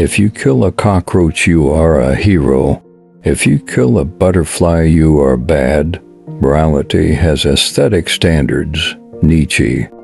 If you kill a cockroach, you are a hero. If you kill a butterfly, you are bad. Morality has aesthetic standards. Nietzsche.